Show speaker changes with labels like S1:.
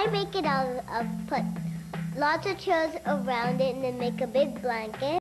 S1: make it, I'll put lots of chairs around it and then make a big blanket.